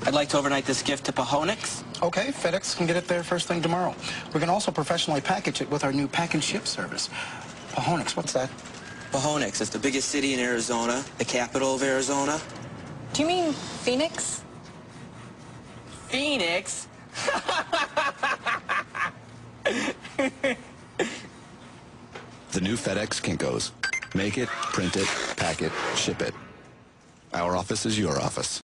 I'd like to overnight this gift to Pahonix. Okay, FedEx can get it there first thing tomorrow. We can also professionally package it with our new pack and ship service. Pahonix, what's that? Pahonix is the biggest city in Arizona, the capital of Arizona. Do you mean Phoenix? Phoenix? The new Fedex Kinkos. Make it, print it, pack it, ship it. Our office is your office.